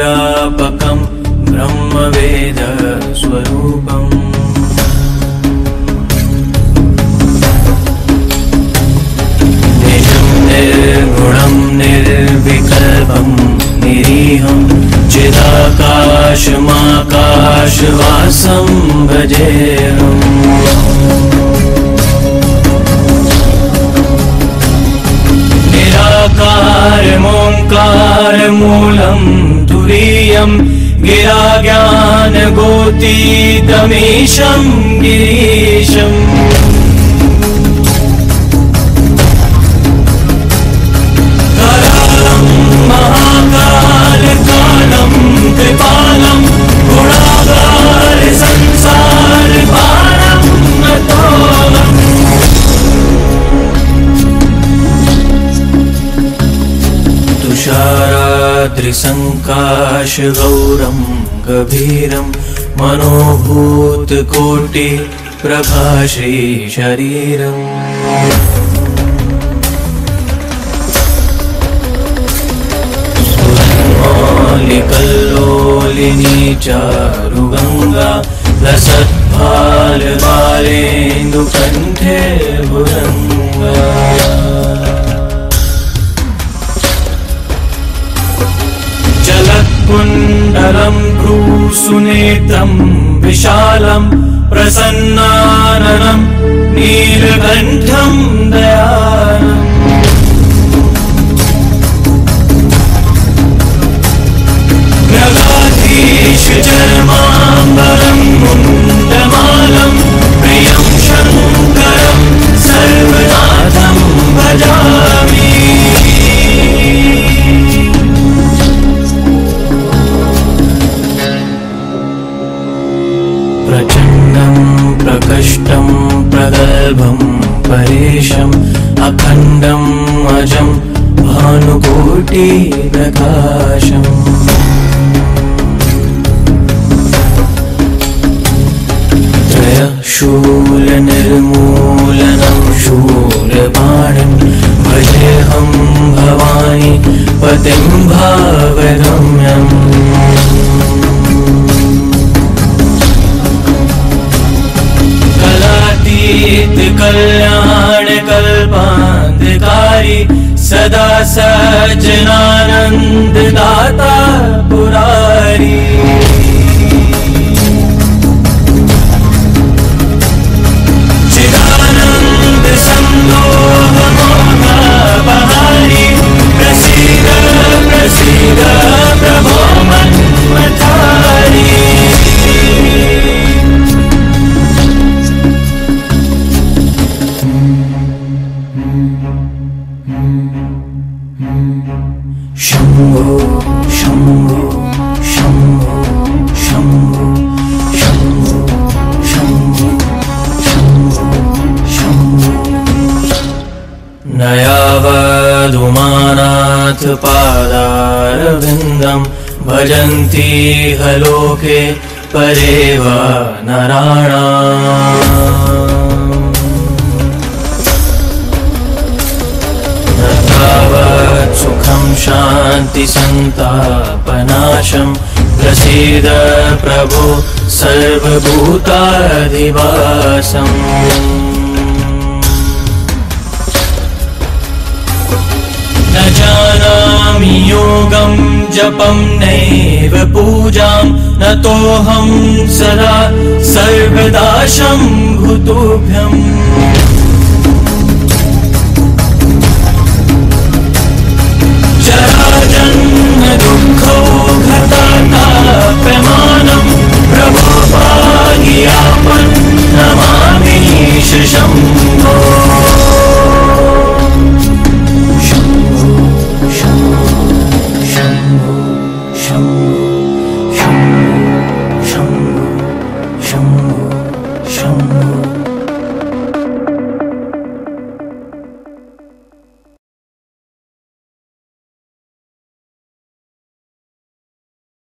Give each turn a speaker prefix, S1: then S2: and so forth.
S1: व्यापकं ब्रह्मवेद स्वरूपम् निजं निर्गुणं निर्विकल्पं निरीहं चिदाकाशमाकाशवासं भजेऽहम् निराकारमोङ्कारमूलं तुरीयं गिराज्ञानगोतीतमीशं गिरीशम् करालं महाकालकालं कृपालं गुणागार संसारपारं नतोऽहम् तुषाराद्रिसङ्काशगौरं गभीरं मनोभूतकोटिप्रभाश्री शरीरम् कल्लोलिनी चारुगङ्गा लसत्फालबालेन्दुकण्ठे भुजङ्गा जलत्कुण्डलं भ्रूसुनेत्रं विशालं प्रसन्नाननं नीलकण्ठं दयालम् चरमाम्बरं मुण्डमालं प्रियं शङ्करं सर्वनाथं भजामि प्रचण्डं प्रकष्टं प्रगल्भं परेशम् अखण्डम् अजं भानुकोटिप्रकाशम् शूलनिर्मूलनं शूलपाणिं भजेऽहं भवानी पतिं भावगम्यम् कलातीत कल्याणकल्पान्धकारी सदा सज्जनानन्ददाता पुरारी प्रसीद प्रभो मन्मथारी शम्भो शम्भो शम्भो शम्भो शम्भो शम्भो शम्भो न यावदुमानाथ पादारविन्दं भजन्ति लोके परेव नराणाम् न तावत् सुखं शान्तिसन्तापनाशं प्रसीद प्रभो सर्वभूताधिवासम् जानामि योगं जपं नैव पूजां नतोऽहं सदा सर्वदा शम्भुतुभ्यम् जराजन्म दुःखौघ